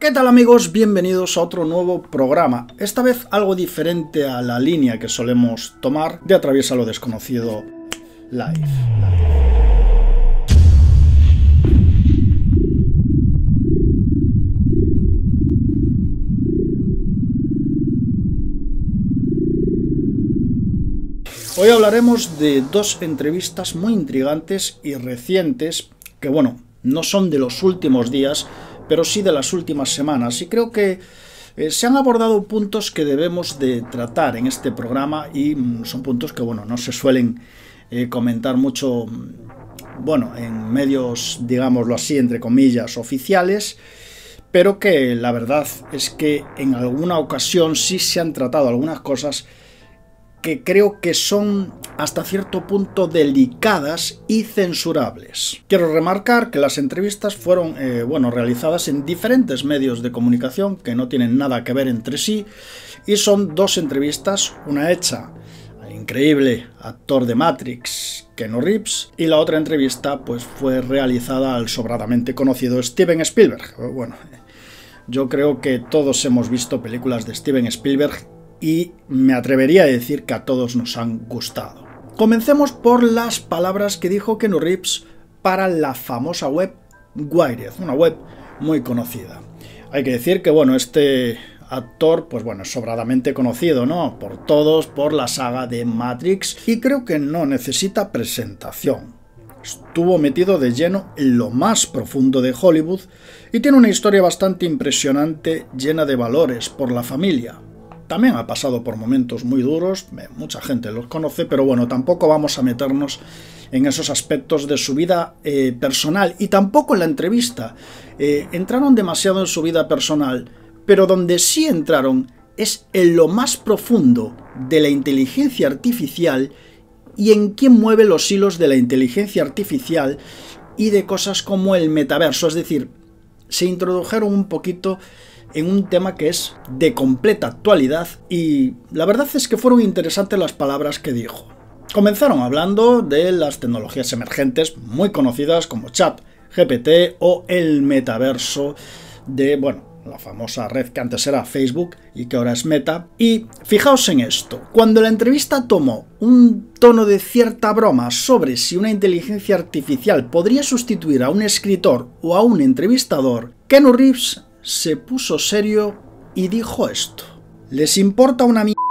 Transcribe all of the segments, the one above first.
¿Qué tal amigos? Bienvenidos a otro nuevo programa, esta vez algo diferente a la línea que solemos tomar de Atraviesa lo Desconocido Live. Hoy hablaremos de dos entrevistas muy intrigantes y recientes que, bueno, no son de los últimos días, pero sí de las últimas semanas, y creo que se han abordado puntos que debemos de tratar en este programa y son puntos que, bueno, no se suelen comentar mucho, bueno, en medios, digámoslo así, entre comillas, oficiales, pero que la verdad es que en alguna ocasión sí se han tratado algunas cosas que creo que son hasta cierto punto delicadas y censurables. Quiero remarcar que las entrevistas fueron realizadas en diferentes medios de comunicación que no tienen nada que ver entre sí, y son dos entrevistas, una hecha al increíble actor de Matrix, Keanu Reeves, y la otra entrevista pues fue realizada al sobradamente conocido Steven Spielberg. Bueno, yo creo que todos hemos visto películas de Steven Spielberg y me atrevería a decir que a todos nos han gustado. Comencemos por las palabras que dijo Keanu Reeves para la famosa web Wired, una web muy conocida. Hay que decir que, bueno, este actor, pues bueno, es sobradamente conocido, ¿no?, por todos, por la saga de Matrix, y creo que no necesita presentación. Estuvo metido de lleno en lo más profundo de Hollywood y tiene una historia bastante impresionante, llena de valores por la familia. También ha pasado por momentos muy duros, mucha gente los conoce, pero bueno, tampoco vamos a meternos en esos aspectos de su vida personal, y tampoco en la entrevista entraron demasiado en su vida personal, pero donde sí entraron es en lo más profundo de la inteligencia artificial y en quién mueve los hilos de la inteligencia artificial y de cosas como el metaverso, es decir, se introdujeron un poquito en un tema que es de completa actualidad, y la verdad es que fueron interesantes las palabras que dijo. Comenzaron hablando de las tecnologías emergentes muy conocidas como ChatGPT o el metaverso de, bueno, la famosa red que antes era Facebook y que ahora es Meta. Y fijaos en esto, cuando la entrevista tomó un tono de cierta broma sobre si una inteligencia artificial podría sustituir a un escritor o a un entrevistador, Keanu Reeves se puso serio y dijo esto: ¿les importa una mierda?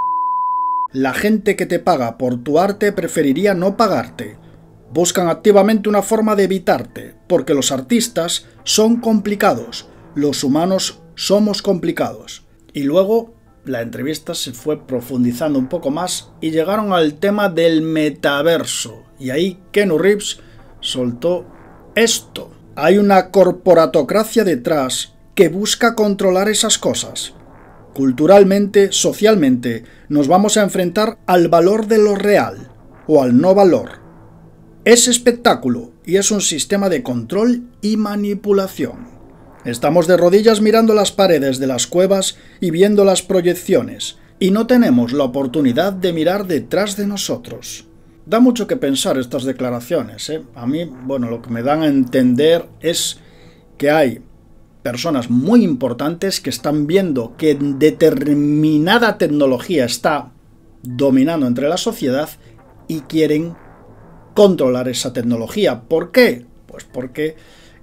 La gente que te paga por tu arte preferiría no pagarte. Buscan activamente una forma de evitarte, porque los artistas son complicados, los humanos somos complicados. Y luego la entrevista se fue profundizando un poco más y llegaron al tema del metaverso, y ahí Keanu Reeves soltó esto: hay una corporatocracia detrás que busca controlar esas cosas. Culturalmente, socialmente, nos vamos a enfrentar al valor de lo real o al no valor. Es espectáculo y es un sistema de control y manipulación. Estamos de rodillas mirando las paredes de las cuevas y viendo las proyecciones, y no tenemos la oportunidad de mirar detrás de nosotros. Da mucho que pensar estas declaraciones, ¿eh? A mí, bueno, lo que me dan a entender es que hay personas muy importantes que están viendo que determinada tecnología está dominando entre la sociedad y quieren controlar esa tecnología. ¿Por qué? Pues porque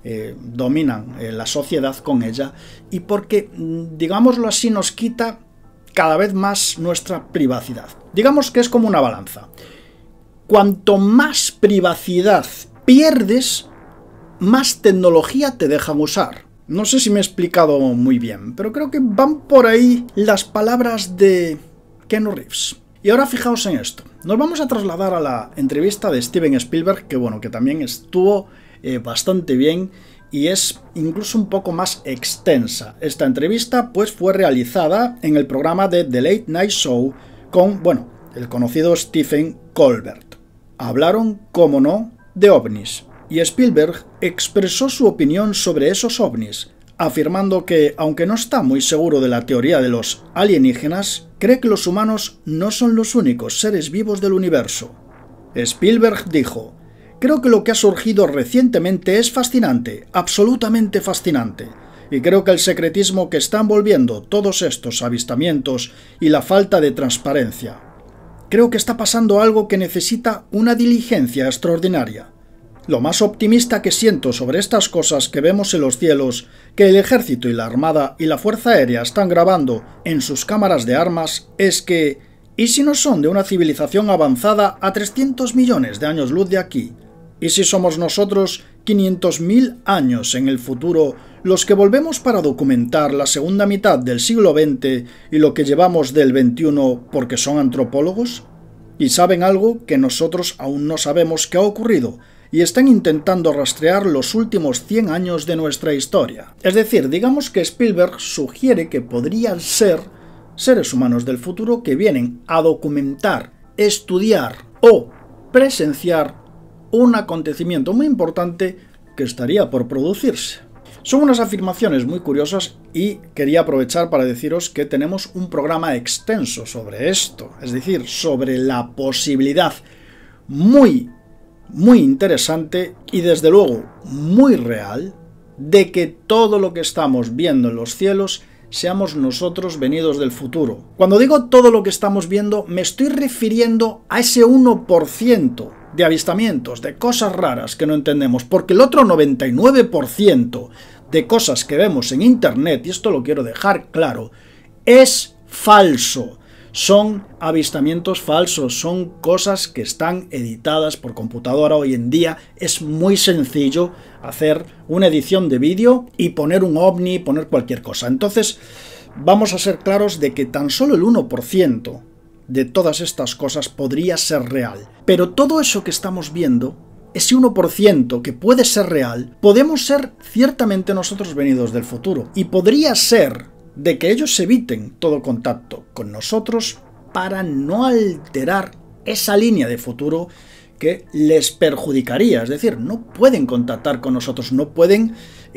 dominan la sociedad con ella, y porque, digámoslo así, nos quita cada vez más nuestra privacidad. Digamos que es como una balanza. Cuanto más privacidad pierdes, más tecnología te dejan usar. No sé si me he explicado muy bien, pero creo que van por ahí las palabras de Keanu Reeves. Y ahora fijaos en esto. Nos vamos a trasladar a la entrevista de Steven Spielberg, que bueno, que también estuvo bastante bien y es incluso un poco más extensa. Esta entrevista pues fue realizada en el programa de The Late Night Show con, bueno, el conocido Stephen Colbert. Hablaron, como no, de ovnis. Y Spielberg expresó su opinión sobre esos ovnis, afirmando que, aunque no está muy seguro de la teoría de los alienígenas, cree que los humanos no son los únicos seres vivos del universo. Spielberg dijo: creo que lo que ha surgido recientemente es fascinante, absolutamente fascinante. y creo que el secretismo que está envolviendo todos estos avistamientos y la falta de transparencia. Creo que está pasando algo que necesita una diligencia extraordinaria. Lo más optimista que siento sobre estas cosas que vemos en los cielos, que el ejército y la armada y la fuerza aérea están grabando en sus cámaras de armas, es que, ¿y si no son de una civilización avanzada a 300 millones de años luz de aquí? ¿Y si somos nosotros 500.000 años en el futuro los que volvemos para documentar la segunda mitad del siglo XX y lo que llevamos del XXI porque son antropólogos? ¿Y saben algo que nosotros aún no sabemos qué ha ocurrido? Y están intentando rastrear los últimos 100 años de nuestra historia. Es decir, digamos que Spielberg sugiere que podrían ser seres humanos del futuro que vienen a documentar, estudiar o presenciar un acontecimiento muy importante que estaría por producirse. Son unas afirmaciones muy curiosas y quería aprovechar para deciros que tenemos un programa extenso sobre esto, es decir, sobre la posibilidad muy interesante y desde luego muy real de que todo lo que estamos viendo en los cielos seamos nosotros venidos del futuro. Cuando digo todo lo que estamos viendo, me estoy refiriendo a ese 1% de avistamientos, de cosas raras que no entendemos, porque el otro 99% de cosas que vemos en Internet, y esto lo quiero dejar claro, es falso. Son avistamientos falsos, son cosas que están editadas por computadora. Hoy en día es muy sencillo hacer una edición de vídeo y poner un ovni, poner cualquier cosa. Entonces, vamos a ser claros de que tan solo el 1% de todas estas cosas podría ser real. Pero todo eso que estamos viendo, ese 1% que puede ser real, podemos ser ciertamente nosotros venidos del futuro. Y podría ser de que ellos eviten todo contacto con nosotros para no alterar esa línea de futuro que les perjudicaría. Es decir, no pueden contactar con nosotros, no pueden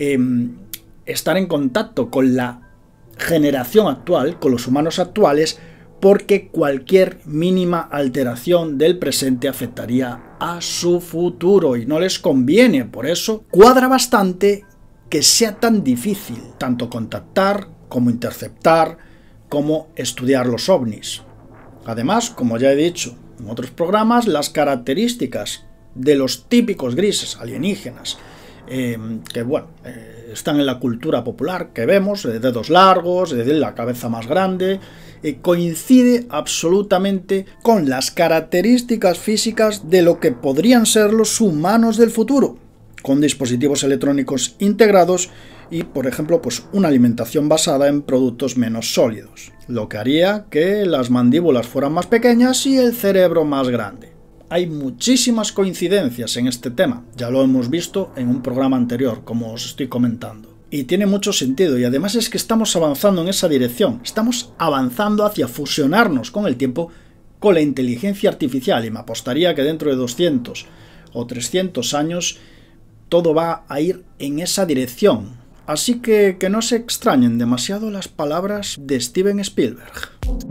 estar en contacto con la generación actual, con los humanos actuales, porque cualquier mínima alteración del presente afectaría a su futuro y no les conviene. Por eso cuadra bastante que sea tan difícil tanto contactar como interceptar, como estudiar los ovnis. Además, como ya he dicho en otros programas, las características de los típicos grises alienígenas, que bueno, están en la cultura popular, que vemos, de dedos largos, de la cabeza más grande, coincide absolutamente con las características físicas de lo que podrían ser los humanos del futuro, con dispositivos electrónicos integrados y, por ejemplo, pues una alimentación basada en productos menos sólidos, lo que haría que las mandíbulas fueran más pequeñas y el cerebro más grande. Hay muchísimas coincidencias en este tema, ya lo hemos visto en un programa anterior, como os estoy comentando. Y tiene mucho sentido, y además es que estamos avanzando en esa dirección, estamos avanzando hacia fusionarnos con el tiempo con la inteligencia artificial, y me apostaría que dentro de 200 o 300 años todo va a ir en esa dirección. Así que no se extrañen demasiado las palabras de Steven Spielberg.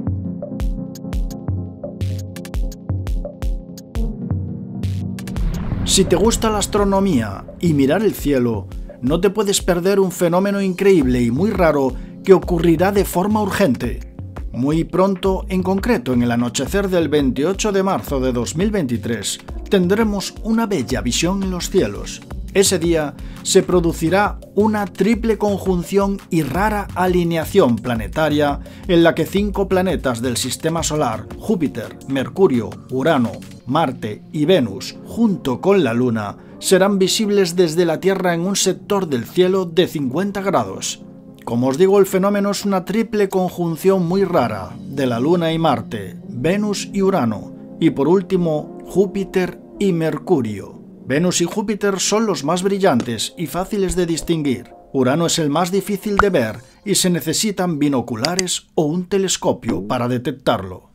Si te gusta la astronomía y mirar el cielo, no te puedes perder un fenómeno increíble y muy raro que ocurrirá de forma urgente. Muy pronto, en concreto en el anochecer del 28 de marzo de 2023, tendremos una bella visión en los cielos. Ese día se producirá una triple conjunción y rara alineación planetaria en la que 5 planetas del Sistema Solar, Júpiter, Mercurio, Urano, Marte y Venus, junto con la Luna, serán visibles desde la Tierra en un sector del cielo de 50 grados. Como os digo, el fenómeno es una triple conjunción muy rara de la Luna y Marte, Venus y Urano, y por último, Júpiter y Mercurio. Venus y Júpiter son los más brillantes y fáciles de distinguir. Urano es el más difícil de ver y se necesitan binoculares o un telescopio para detectarlo.